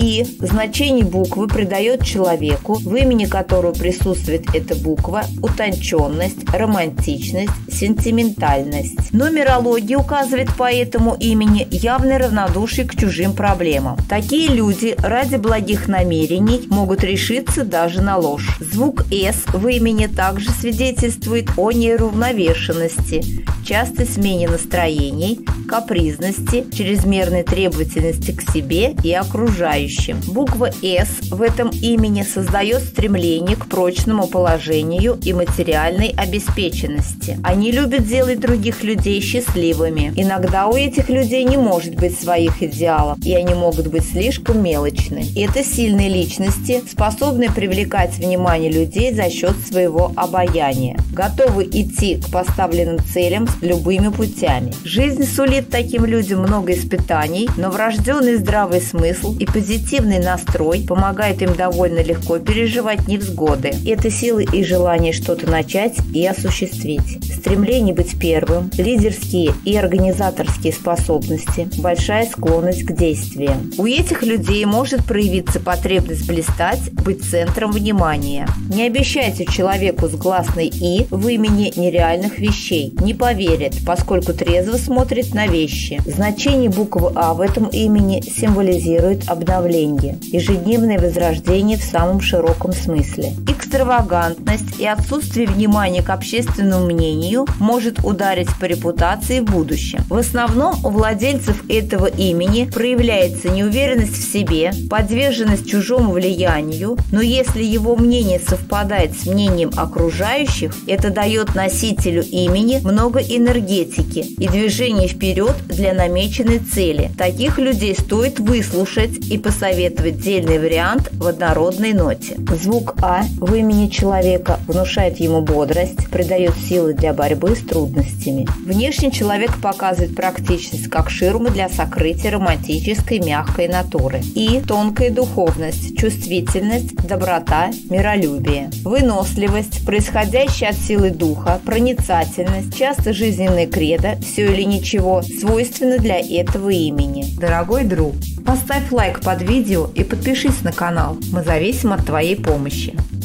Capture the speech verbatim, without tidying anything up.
И значение буквы придает человеку, в имени которого присутствует эта буква, утонченность, романтичность, сентиментальность. Нумерология указывает по этому имени явное равнодушие к чужим проблемам. Такие люди ради благих намерений могут решиться даже на ложь. Звук «С» в имени также свидетельствует о неуравновешенности, частой смене настроений, капризности, чрезмерной требовательности к себе и окружающим. Буква «С» в этом имени создает стремление к прочному положению и материальной обеспеченности. Они любят делать других людей счастливыми. Иногда у этих людей не может быть своих идеалов, и они могут быть слишком мелочны. Это сильные личности, способные привлекать внимание людей за счет своего обаяния, готовы идти к поставленным целям любыми путями. Жизнь сулит таким людям много испытаний, но врожденный здравый смысл и позитивный Позитивный настрой помогает им довольно легко переживать невзгоды. Это силы и желание что-то начать и осуществить. Стремление быть первым, лидерские и организаторские способности, большая склонность к действиям. У этих людей может проявиться потребность блистать, быть центром внимания. Не обещайте человеку с гласной «и» в имени нереальных вещей. Не поверит, поскольку трезво смотрит на вещи. Значение буквы «А» в этом имени символизирует обновление. Ежедневное возрождение в самом широком смысле. Экстравагантность и отсутствие внимания к общественному мнению может ударить по репутации в будущем. В основном у владельцев этого имени проявляется неуверенность в себе, подверженность чужому влиянию, но если его мнение совпадает с мнением окружающих, это дает носителю имени много энергетики и движения вперед для намеченной цели. Таких людей стоит выслушать и посоветовать советовать дельный вариант в однородной ноте. Звук «А» в имени человека внушает ему бодрость, придает силы для борьбы с трудностями. Внешне человек показывает практичность как ширму для сокрытия романтической мягкой натуры. И тонкая духовность, чувствительность, доброта, миролюбие. Выносливость, происходящая от силы духа, проницательность, часто жизненная кредо, все или ничего, свойственно для этого имени. Дорогой друг, поставь лайк под видео и подпишись на канал. Мы зависим от твоей помощи.